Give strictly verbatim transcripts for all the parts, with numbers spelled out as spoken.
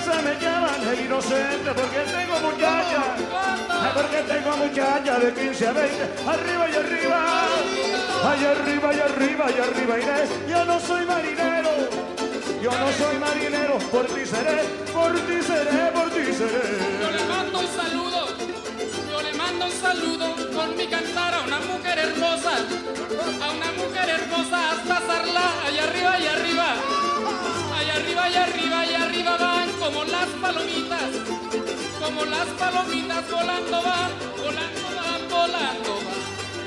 casa me llaman el inocente porque tengo muchacha, porque tengo muchacha de quince a veinte, arriba y arriba, ay arriba y arriba y arriba iré. Yo no soy marinero, yo no soy marinero, por ti seré, por ti seré, por ti seré. Yo le mando un saludo, yo le mando un saludo con mi cantar a una mujer hermosa, a una mujer hermosa hasta Sarla, allá arriba y arriba, allá arriba y arriba y arriba van como las palomitas, como las palomitas volando van, volando van, volando van.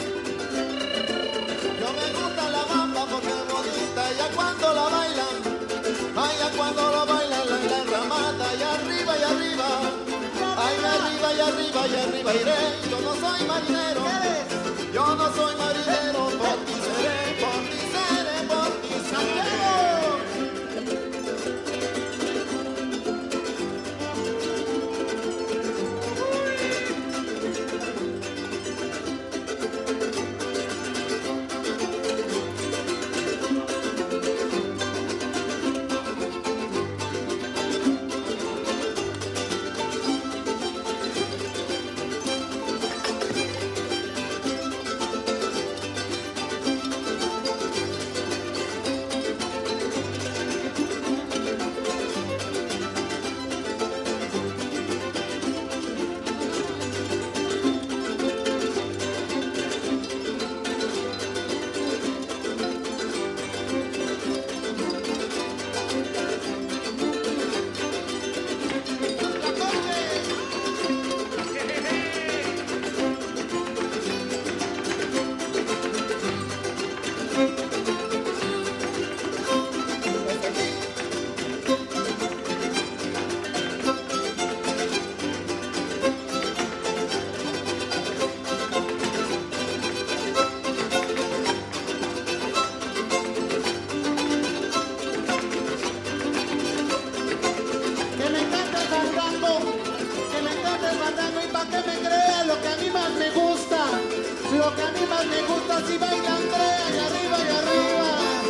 Yo me gusta la bamba porque es bonita, ya cuando la bailan, ay, ya cuando la bailan la, la ramada, y arriba y arriba, ay, arriba y arriba y arriba iré. Yo no soy marinero, yo no soy marinero, por ti seré, por ti seré, por ti seré. Lo que a mí más me gusta si bailan tres, y arriba y arriba,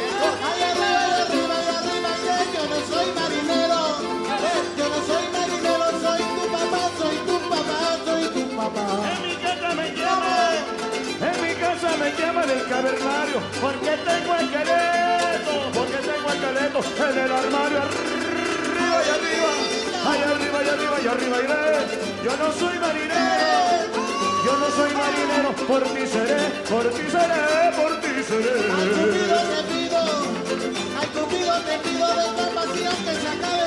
ay arriba y arriba y arriba y yo no soy marinero, yo no soy marinero, soy tu papá, soy tu papá, soy tu papá. En mi casa me llaman, en mi casa me llaman el cavernario, porque tengo el esqueleto, porque tengo el esqueleto en el armario, arriba y arriba, ay arriba y arriba y arriba iré. Yo no soy marinero, yo no soy marinero, por ti seré, por ti seré, por ti seré. Ay, Cupido te pido, ay, Cupido te pido de esta pasión que se acabe